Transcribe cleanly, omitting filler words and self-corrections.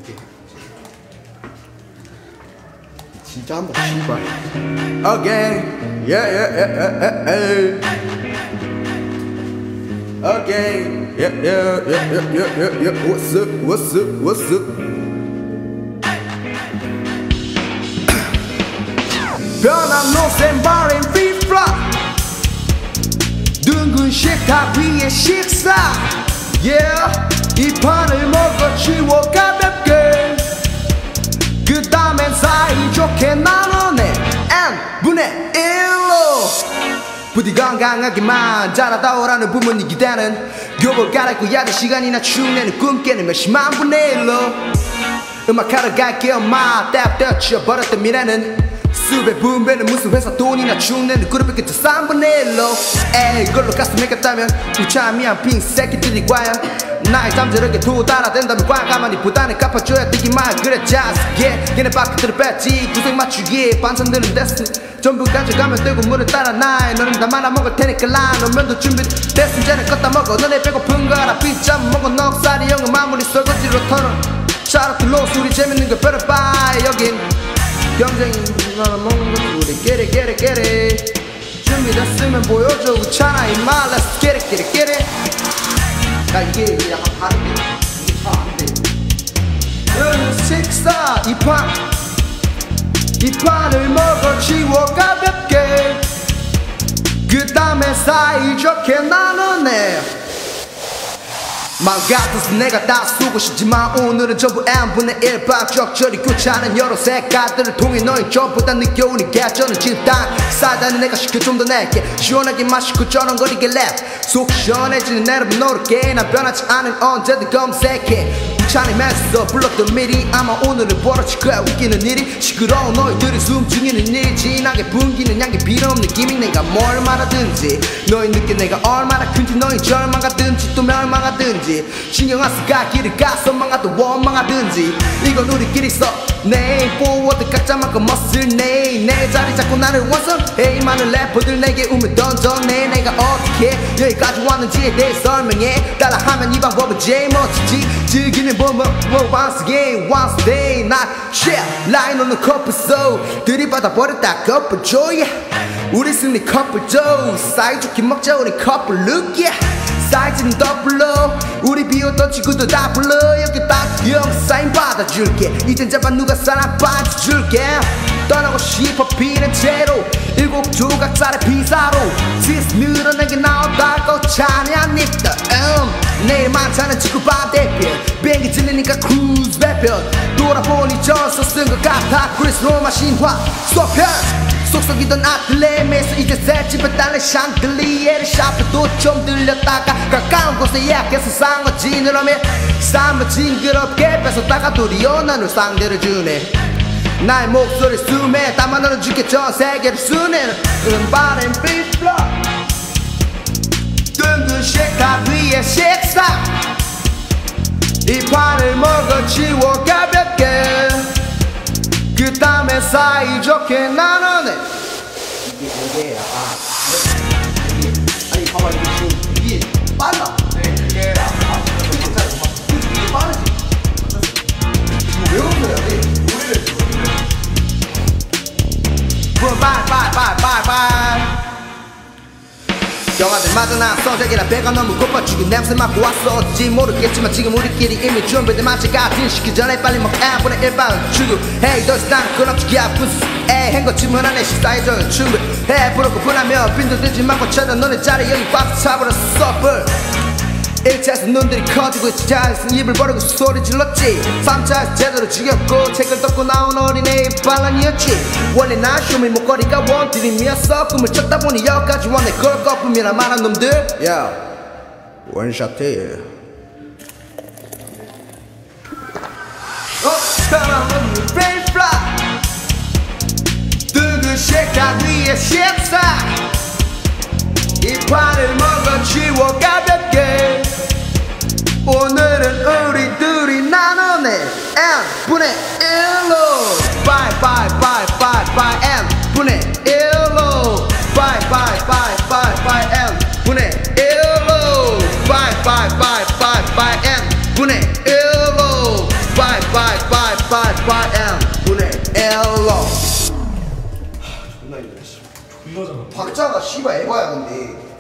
진짜 한번 씨발. Again, yeah, yeah, yeah, yeah, yeah. Again, yeah, yeah, yeah, yeah, yeah, yeah, yeah. What's up, what's up, what's up? 변함없는 바람 flip-flop. 둥근 식탁 위에 식사. Yeah, 이 판을 먹어치워 가볍게. 그 다음엔 사이좋게 나눠내 N분의 1로 부디 건강하게만 자라다 오라는 부모님 기대는 교복 갈아입고 야자 시간이나 축내는 꿈 깨는 몇십만 분의 1로 음악하러 갈게요 마 때부터 치워버렸던 미래는 수배 분배는 무슨 회사 돈이나 축내는 그룹의 끝에 3분의 1로 에이 이걸로 가슴 맥혔다면 우참이한 핑 새끼들이 과연 나의 잠재력에 도달아된다면 과감하니 부담을 갚아줘야 되기만 그래 just get 얘네 바퀴들을 뺐지 구색 맞추기에 반찬들은 됐으니 전부 가져가면 되고 물을 따라 나의 너는 다 말아먹을 테니까 라인 오면도 준비됐으면 쟤는 껐다 먹어 너네 배고픈 거 알아 빗잠 먹어 넉살이 형은 마무리 설거지로 털어 샤롯들로 술이 재밌는 거 better buy 여긴 경쟁이 먹는 거 우리 get it get it get it 준비됐으면 보여줘 우찬아 임마 let's get it get it get it 야 이게 약간 다른데 이게 잘 안돼 식사 이 판을 먹어치워 가볍게 그 다음에 사이좋게 나눠내 맘 같아서 내가 다 쓰고 싶지만 오늘은 전부 N분의 1 적절히 교차하는 여러 색깔들을 통해 너희 전부 다 느껴오니 개쩌는 진땅 싸다는 내가 시켜 좀 더 낼게 시원하게 마시고 쩌렁거리게 랩 속 시원해지는 내 랩을 노력해 난 변하지 않은 언제든 검색해 우찬이면서 불렀던 미리 아마 오늘은 벌어질 거야 웃기는 일이 시끄러운 너희들이 숨 죽이는 일이 진하게 풍기는 향기 빌어없는 기믹 내가 뭘 말하든지 너희 느껴 내가 얼마나 큰지 너희 절망하든지 또 멸망하든지 신경 안 쓰가 길을 가서 망하든 원망하든지 이건 우리끼리 써 내 포워드 각자만큼 멋을 내 자리 잡고 나를 완성해 많은 래퍼들 내게 운을 던져내 내가 어떻게 여기까지 왔는지에 대해 설명해 따라하면 이 방법은 제일 멋지지 즐기는 법은 once again once a day 나 share 라인 오는 커플 so 들이받아 버렸다 커플 조이 우리 승리 커플 조 사이좋게 먹자 우리 커플 look yeah 사이즈는 더블로 우리 비웃던 친구들 다 불러 여기 딱 형 사인 받아줄게 이젠 잡아 누가 사랑 빠져줄게 떠나고 싶어 피는 채로 일곱 조각짜리 피자로 지스 늘어나게 나오다고 차니 안 입다 내일 많다는 친구 반대편 비행기 질리니까 크루즈 배편 돌아보니 저서 쓴 것 같아 그리스 로마 신화 소편 속썩이던 아틀레메에서 이제 새 집에 딸래 샹들리에를 샤프도 좀 들렸다가 가까운 곳에 예약해서 산 거지 늘어면 삶을 징그럽게 뺏었다가 도리어 나눌 상대를 주네 나의 목소리 숨에 담아 넣어줄게 전 세계를 순회는 음바는 빅플러 둥근 식탁 위에 식사 이 판을 먹어치워 가볍게 그 다음에 사이좋게 나눠내 이게 아니 봐봐 이게 지금 이게 빨라 네 이게 이게 빠르지 왜 그래야 돼 우리를 바이 영화들 맞아나 서재기라 배가 너무 고파 죽인 냄새 맡고 왔었지 모르겠지만 지금 우리끼리 이미 준비된 맛이 같은 시기 전에 빨리 먹 N분의 1방 주구 헤이 더 이상 끊어지기 아픈 에이 행거침은 안에 식사해줘요 충분해 부럽고 분하며 빈도들지 말고 찾아 너네 자리 여기 박스 차버렸어 불 1차에서 눈들이 커지고 2차에서 입을 버리고 소리 질렀지 3차에서 제대로 죽였고 책을 덮고 나온 어린애의 반란이었지 원래 난 쇼미 목걸이가 원드림이었어 꿈을 쫓다 보니 여기까지 왔네 그걸 거품이라 말한 놈들 야 원샷해 편안한 브레이프라 둥근 식탁 위에 식사 이 판을 먹어치워 가볍게 오늘은 우리 둘이 나눠내 N분의 1로 Bye bye bye bye bye N분의 1로 Bye bye bye bye bye N분의 1로 Bye bye bye bye bye N분의 1로 Bye bye 555M 분의 1로. 존나 힘드네. 존나 잘한다. 박자가 씨발 에바야 근데.